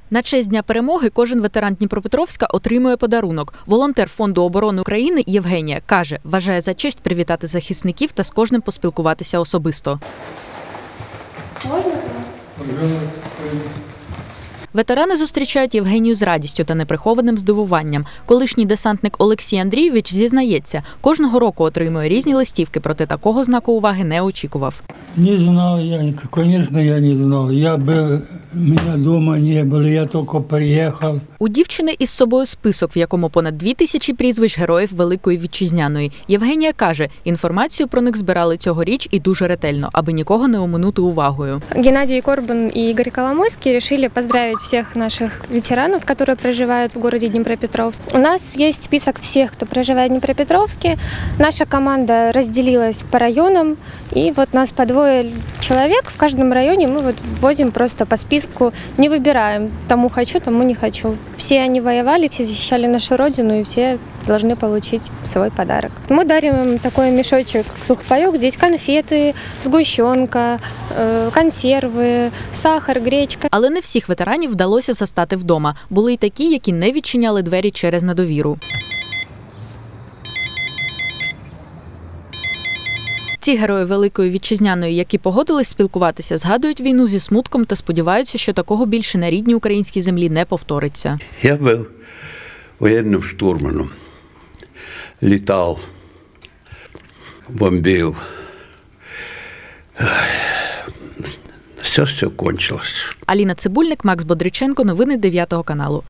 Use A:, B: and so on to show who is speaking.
A: На честь Дня перемоги кожен ветеран Дніпропетровська отримує подарунок. Волонтер Фонду оборони України Євгенія каже, вважає за честь привітати захисників та з кожним поспілкуватися особисто. Ветерани зустрічають Євгенію з радістю та неприхованим здивуванням. Колишній десантник Олексій Андрійович зізнається, кожного року отримує різні листівки, проте такого знаку уваги не очікував.
B: Не знал я, конечно, я не знал. Меня дома не было, я только приехал.
A: У дівчини із собою список, в якому понад 2000 прізвищ героїв Великої Вітчизняної. Євгенія каже, інформацію про них збирали цьогоріч і дуже ретельно, аби нікого не оминути увагою.
C: Геннадий Корбан и Игорь Коломойский решили поздравить всех наших ветеранов, которые проживают в городе Днепропетровск. У нас есть список всех, кто проживает в Днепропетровске. Наша команда разделилась по районам, и вот нас по 2 человек в каждом районе мы вот возим просто по списку, не выбираем, тому хочу, тому не хочу. Все они воевали, все защищали нашу родину, и все должны получить свой подарок. Мы дарим им такой мешочек сухпайок, здесь конфеты, сгущенка, консерви, сахар, гречка.
A: Але не всіх ветеранів вдалося застати вдома. Були й такі, які не відчиняли двері через недовіру. Ці герої Великої Вітчизняної, які погодились спілкуватися, згадують війну зі смутком та сподіваються, що такого більше на рідній українській землі не повториться.
D: Я був воєнним штурманом. Літав, бомбив. Все кончилось.
A: Аліна Цибульник, Макс Бодриченко. Новини 9 каналу.